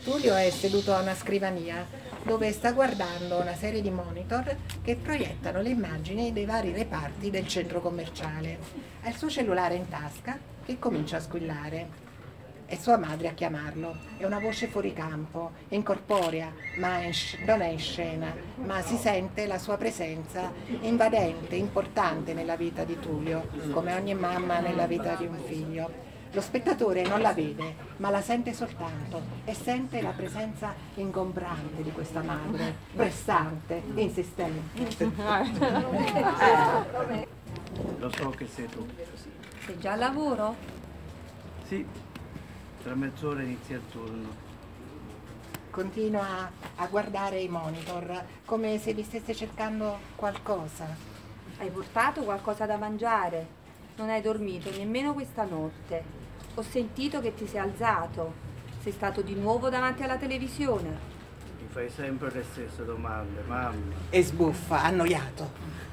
Tullio è seduto a una scrivania dove sta guardando una serie di monitor che proiettano le immagini dei vari reparti del centro commerciale. Ha il suo cellulare in tasca che comincia a squillare. È sua madre a chiamarlo. È una voce fuori campo, incorporea, ma non è in scena, ma si sente la sua presenza invadente, importante nella vita di Tullio, come ogni mamma nella vita di un figlio. Lo spettatore non la vede, ma la sente soltanto e sente la presenza ingombrante di questa madre, pressante, insistente. Lo so che sei tu. Sei già al lavoro? Sì, tra mezz'ora inizia il turno. Continua a guardare i monitor come se vi stesse cercando qualcosa. Hai portato qualcosa da mangiare? Non hai dormito nemmeno questa notte. Ho sentito che ti sei alzato. Sei stato di nuovo davanti alla televisione. Mi fai sempre le stesse domande, mamma. E sbuffa, annoiato.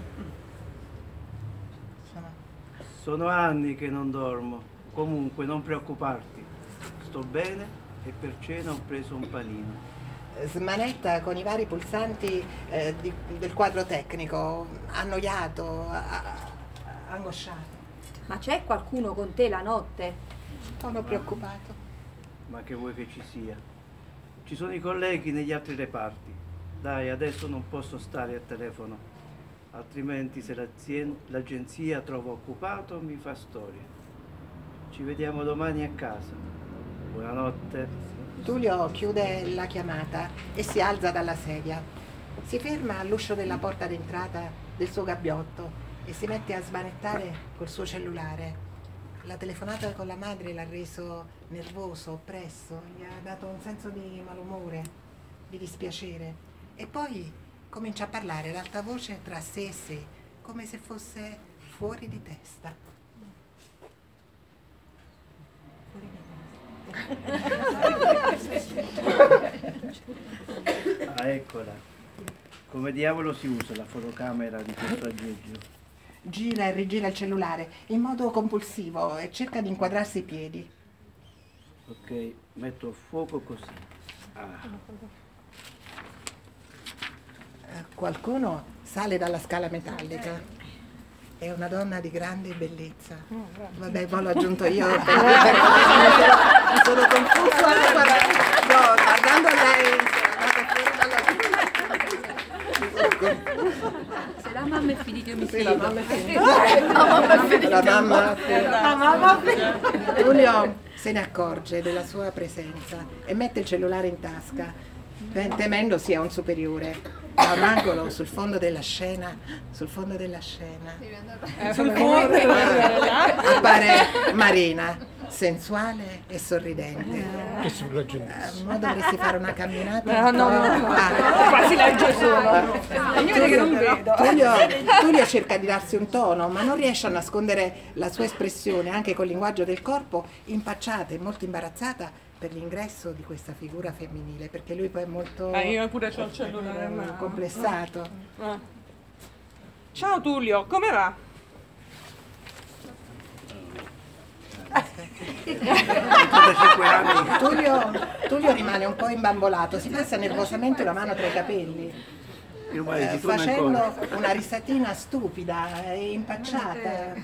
Sono anni che non dormo. Comunque, non preoccuparti. Sto bene e per cena ho preso un panino. Smanetta con i vari pulsanti del quadro tecnico, annoiato, angosciato. Ma c'è qualcuno con te la notte? Sono preoccupato. Ma che vuoi che ci sia? Ci sono i colleghi negli altri reparti. Dai, adesso non posso stare al telefono, altrimenti se l'agenzia trova occupato mi fa storia. Ci vediamo domani a casa. Buonanotte. Tullio chiude la chiamata e si alza dalla sedia. Si ferma all'uscio della porta d'entrata del suo gabbiotto e si mette a smanettare col suo cellulare. La telefonata con la madre l'ha reso nervoso, oppresso, gli ha dato un senso di malumore, di dispiacere. E poi comincia a parlare ad alta voce tra sé e sé, come se fosse fuori di testa. Ah, eccola. Come diavolo si usa la fotocamera di questo aggeggio? Gira e rigira il cellulare in modo compulsivo e cerca di inquadrarsi i piedi. Ok, metto a fuoco così. Qualcuno sale dalla scala metallica. È una donna di grande bellezza. Vabbè, poi l'ho aggiunto io. Mi sono confuso guardando lei. Se la mamma è finita io mi Sì, la siedo. mamma è finita. La mamma. Tullio se ne accorge della sua presenza e mette il cellulare in tasca, temendo sia un superiore. Da un angolo sul fondo della scena, appare Marina, sensuale e sorridente. Ma dovresti fare una camminata? No. Quasi legge solo. Io vedo che non vedo. Tullio cerca di darsi un tono, ma non riesce a nascondere la sua espressione, anche col linguaggio del corpo, impacciata e molto imbarazzata per l'ingresso di questa figura femminile, perché lui poi è molto Io pure c'ho il cellulare in mano. complessato. Ciao Tullio, come va? Tullio rimane un po' imbambolato, si passa nervosamente la mano tra i capelli, facendo una risatina stupida e impacciata.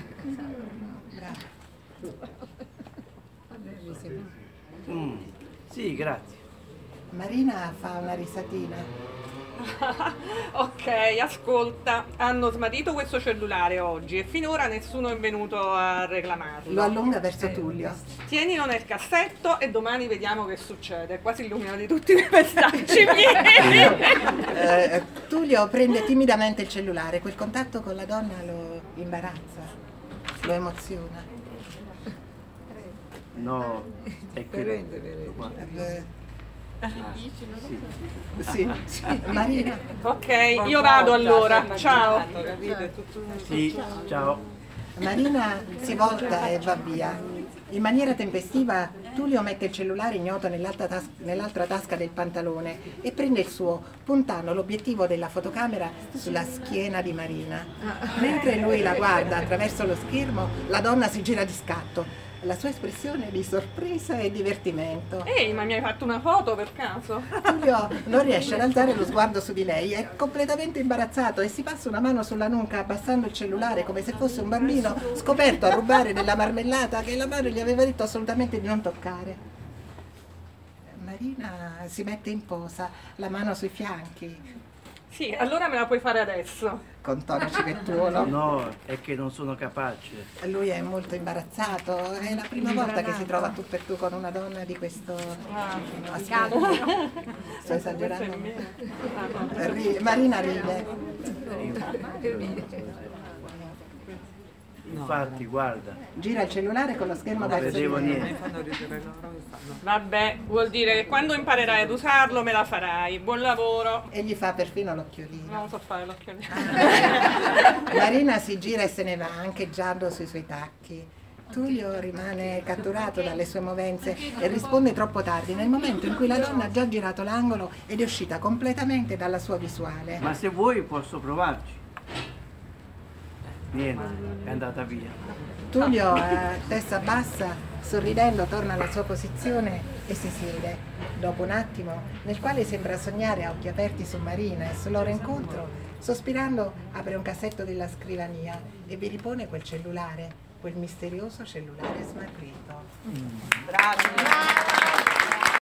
Sì, grazie. Marina fa una risatina. Ok, ascolta, hanno smarrito questo cellulare oggi e finora nessuno è venuto a reclamarlo. Lo allunga verso Tullio. Tienilo nel cassetto e domani vediamo che succede. Quasi illuminati tutti i messaggi miei. Tullio prende timidamente il cellulare, quel contatto con la donna lo imbarazza, lo emoziona. No, è che... Sì. Marina. Ok, io vado allora, ciao. Sì, ciao. Marina si volta e va via. In maniera tempestiva Tullio mette il cellulare ignoto nell'altra tasca del pantalone e prende il suo, puntando l'obiettivo della fotocamera sulla schiena di Marina. Mentre lui la guarda attraverso lo schermo, la donna si gira di scatto. la sua espressione di sorpresa e divertimento. Ehi, ma mi hai fatto una foto per caso? Tullio non riesce ad alzare lo sguardo su di lei, è completamente imbarazzato e si passa una mano sulla nuca abbassando il cellulare come se fosse un bambino scoperto a rubare della marmellata che la madre gli aveva detto assolutamente di non toccare. Marina si mette in posa, la mano sui fianchi, Sì, allora me la puoi fare adesso. con tono civettuolo. No, è che non sono capace. Lui è molto imbarazzato, è la prima volta che si trova tu per tu con una donna di questo aspetto. Sto esagerando. Marina ride. Infatti, guarda, Gira il cellulare con lo schermo non vedevo verso di lei. niente. Vabbè, vuol dire che quando imparerai ad usarlo me la farai. Buon lavoro. E gli fa perfino l'occhiolino. Non so fare l'occhiolino. Marina si gira e se ne va, ancheggiando sui suoi tacchi. Tullio rimane catturato dalle sue movenze e risponde troppo tardi, nel momento in cui la donna ha già girato l'angolo ed è uscita completamente dalla sua visuale. Ma se vuoi posso provarci. Vieni, è andata via. Tullio, a testa bassa, sorridendo, torna alla sua posizione e si siede. Dopo un attimo, nel quale sembra sognare a occhi aperti su Marina e sul loro incontro, sospirando apre un cassetto della scrivania e vi ripone quel cellulare, quel misterioso cellulare smarrito. Bravi.